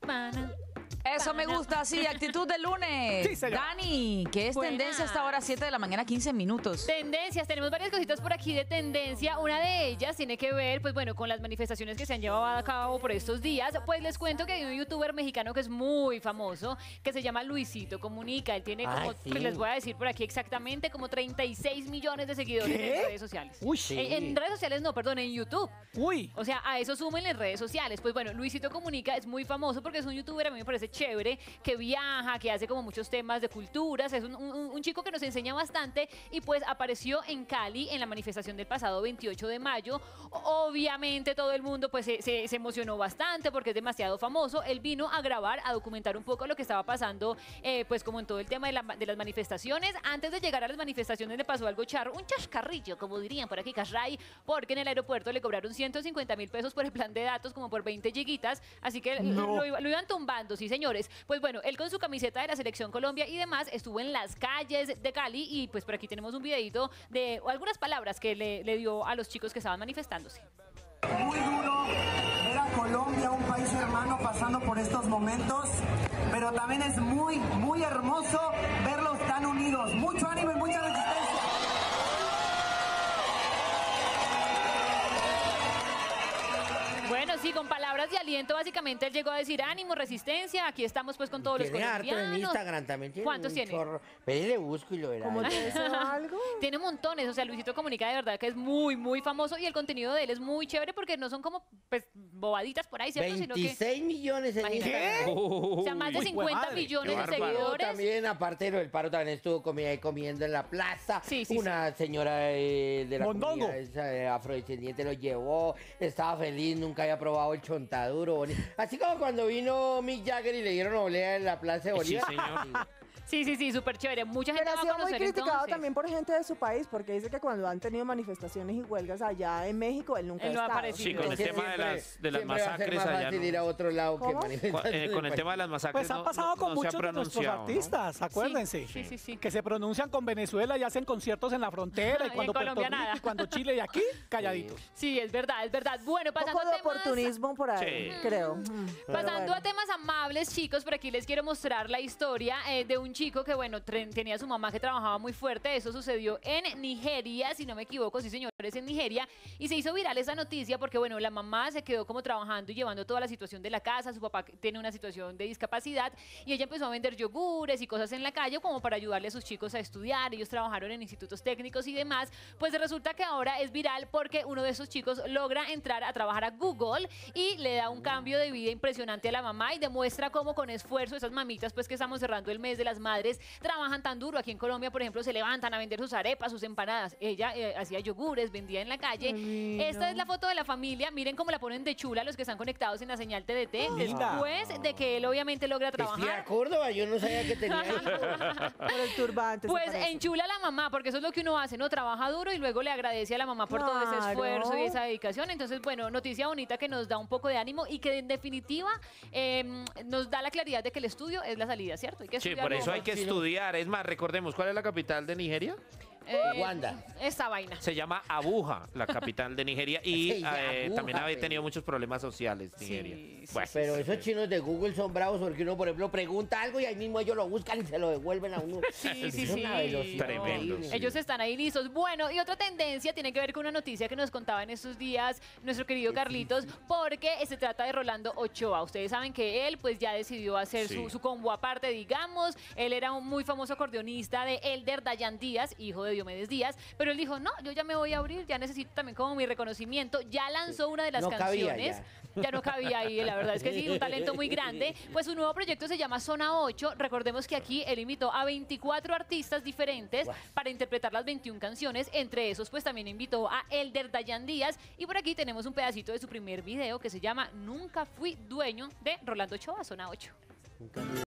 pana. Eso me gusta, sí, actitud de lunes. Sí, señor. Dani, ¿qué es Buenas. tendencia hasta ahora, 7 de la mañana, 15 minutos? Tendencias, tenemos varias cositas por aquí de tendencia. Una de ellas tiene que ver, pues bueno, con las manifestaciones que se han llevado a cabo por estos días. Pues les cuento que hay un youtuber mexicano que es muy famoso, que se llama Luisito Comunica. Él tiene como, sí. pues les voy a decir por aquí exactamente, como 36 millones de seguidores ¿Qué? en redes sociales. Uy, sí. En redes sociales no, perdón, en YouTube. Uy. O sea, a eso súmenle redes sociales. Pues bueno, Luisito Comunica es muy famoso porque es un youtuber, a mí me parece chévere, que viaja, que hace como muchos temas de culturas. Es un chico que nos enseña bastante y pues apareció en Cali en la manifestación del pasado 28 de mayo. Obviamente todo el mundo pues se emocionó bastante porque es demasiado famoso. Él vino a grabar, a documentar un poco lo que estaba pasando pues como en todo el tema de las manifestaciones. Antes de llegar a las manifestaciones le pasó algo charro, un chascarrillo, como dirían por aquí, Casray, porque en el aeropuerto le cobraron 150.000 pesos por el plan de datos, como por 20 gigitas, así que No. lo iban tumbando, sí señores. Pues bueno, él con su camiseta de la Selección Colombia y demás estuvo en las calles de Cali y pues por aquí tenemos un videito de algunas palabras que le dio a los chicos que estaban manifestándose. Muy duro ver a Colombia, un país hermano, pasando por estos momentos, pero también es muy, muy hermoso verlos tan unidos. Mucho ánimo y mucha resistencia. Bueno, sí, con palabras de aliento, básicamente él llegó a decir ánimo, resistencia, aquí estamos pues con todos los Tiene harto colombianos. en Instagram también. Tiene ¿Cuántos un tiene? chorro. Pero le busco y lo verá. ¿Cómo te deseo algo? Tiene montones, o sea, Luisito Comunica de verdad que es muy, muy famoso y el contenido de él es muy chévere porque no son como pues bobaditas por ahí, ¿cierto? Sino que 26 millones en Imagínate. Instagram. o sea, más de Uy, 50 madre, millones qué de bárbaro. seguidores. También, aparte de lo del paro, también estuvo comiendo en la plaza. Sí, sí, Una señora de la Mondongo. comunidad esa, afrodescendiente lo llevó, estaba feliz, nunca había probado el chontaduro. Así como cuando vino Mick Jagger y le dieron oblea en la plaza de Bolívar. señor. Sí, súper chévere. Mucha gente Pero va ha a sido muy conocer criticado entonces. también por gente de su país, porque dice que cuando han tenido manifestaciones y huelgas allá en México, él nunca Él no ha ha estado. aparecido. Sí, con el Que tema de las siempre va a ser masacres más allá. fácil ¿no? ir a otro lado que ¿Cómo? manifestarse. Con el tema de las masacres. Pues ha no- pasado no- con no se ha muchos de nuestros pronunciado, ¿no? artistas, acuérdense. Sí. Que se pronuncian con Venezuela y hacen conciertos en la frontera Y y cuando en Colombia Puerto Rico nada. y cuando Chile y aquí, calladitos. Sí, es verdad, es verdad. Bueno, Un pasando poco a de temas... oportunismo por ahí, Sí. creo. Pasando a temas amables, chicos, por aquí les quiero mostrar la historia de un chico que, bueno, tenía a su mamá que trabajaba muy fuerte. Eso sucedió en Nigeria, si no me equivoco, sí, señores, en Nigeria. Y se hizo viral esa noticia porque, bueno, la mamá se quedó como trabajando y llevando toda la situación de la casa. Su papá tiene una situación de discapacidad y ella empezó a vender yogures y cosas en la calle como para ayudarle a sus chicos a estudiar. Ellos trabajaron en institutos técnicos y demás. Pues resulta que ahora es viral porque uno de esos chicos logra entrar a trabajar a Google y le da un cambio de vida impresionante a la mamá y demuestra cómo con esfuerzo esas mamitas, pues que estamos cerrando el mes de las madres, trabajan tan duro. Aquí en Colombia, por ejemplo, se levantan a vender sus arepas, sus empanadas. Ella hacía yogures, vendía en la calle. Esta es la foto de la familia. Miren cómo la ponen de chula los que están conectados en la señal TDT. Linda. Después de que él obviamente logra Estoy a trabajar. Córdoba, yo no sabía que tenía hijos. Por el turbante. se Pues parece. enchula a la mamá, porque eso es lo que uno hace, ¿no? Trabaja duro y luego le agradece a la mamá por todo ese Claro. esfuerzo y esa dedicación. Entonces, bueno, noticia bonita que nos da un poco de ánimo y que en definitiva nos da la claridad de que el estudio es la salida, ¿cierto? Hay que Sí, estudiar por eso luego. hay que Sí, no. estudiar. Es más, recordemos, ¿cuál es la capital de Nigeria? Uganda. Esta vaina. Se llama Abuja, la capital de Nigeria. Y Sí, Abuja, también había pero- tenido muchos problemas sociales, Nigeria. sí, Bueno, Pero esos chinos de Google son bravos porque uno, por ejemplo, pregunta algo y ahí mismo ellos lo buscan y se lo devuelven a uno. Sí. Es una velocidad Tremendo, increíble. sí. Ellos están ahí listos. Bueno, y otra tendencia tiene que ver con una noticia que nos contaba en estos días nuestro querido Carlitos, porque se trata de Rolando Ochoa. Ustedes saben que él pues ya decidió hacer Sí. su combo aparte, digamos. Él era un muy famoso acordeonista de Elder Dayan Díaz, hijo de Diomedes Díaz, pero él dijo, no, yo ya me voy a abrir, ya necesito también como mi reconocimiento. Ya lanzó una de las No cabía canciones. Ya no cabía ahí, la verdad es que sí, un talento muy grande. Pues su nuevo proyecto se llama Zona 8. Recordemos que aquí él invitó a 24 artistas diferentes para interpretar las 21 canciones. Entre esos, pues también invitó a Elder Dayan Díaz. Y por aquí tenemos un pedacito de su primer video que se llama Nunca fui dueño de Rolando Ochoa, Zona 8.